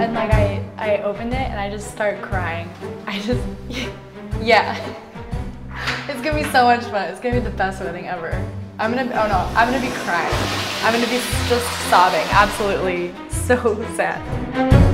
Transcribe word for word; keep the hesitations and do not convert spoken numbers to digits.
and like I, I opened it and I just start crying. I just, yeah. It's gonna be so much fun. It's gonna be the best wedding ever. I'm gonna, oh no, I'm gonna be crying. I'm gonna be just sobbing, absolutely so sad.